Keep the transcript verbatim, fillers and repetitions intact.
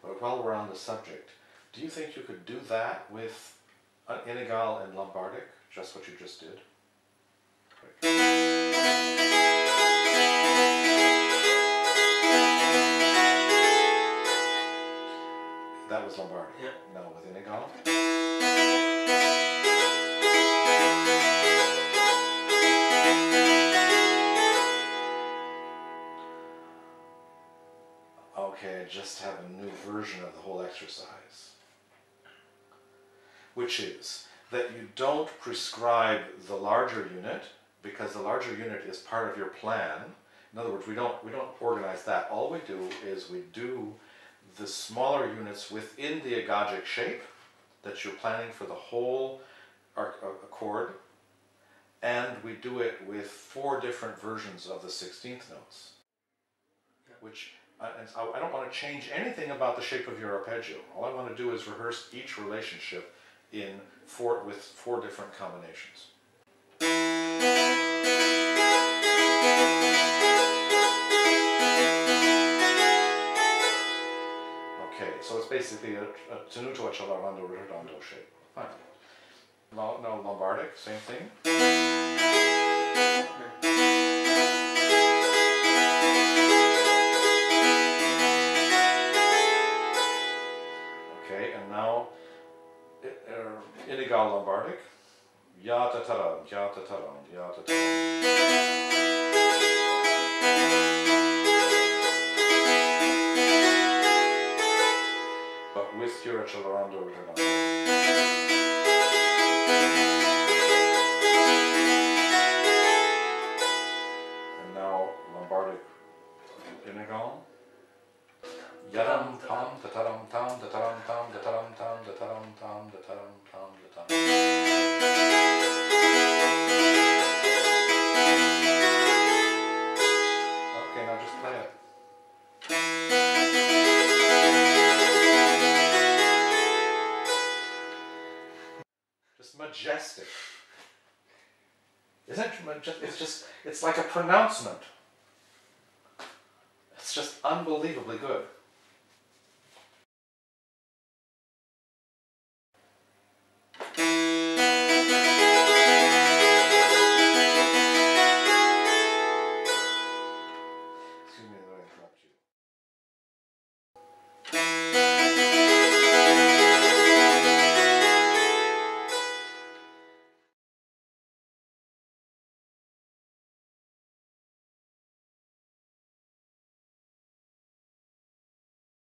But while we're on the subject, do you think you could do that with an Inegal and Lombardic, just what you just did? That was Lombardic. Yeah. No, with Inegal. Okay, I just have a new version of the whole exercise, which is that you don't prescribe the larger unit, because the larger unit is part of your plan. In other words, we don't, we don't organize that. All we do is we do the smaller units within the agogic shape that you're planning for the whole chord, and we do it with four different versions of the sixteenth notes, which Uh, and so I don't want to change anything about the shape of your arpeggio. All I want to do is rehearse each relationship in four, with four different combinations. Okay, so it's basically a, a tenuto, accelerando, ritardando shape. Fine. No, no, Lombardic, same thing. Okay, and now uh, Inegal Lombardic. Ya ta ta ram, ya ta ta ram, ya ta ta ram. But with your accelerando ritardando. And now Lombardic Inegal. Yadam tam tataram tam tataram tam tataram tam tataram tam tataram tam tataram. Okay, now just play it. Just majestic. Isn't it majestic? It's just, it's like a pronouncement. It's just unbelievably good.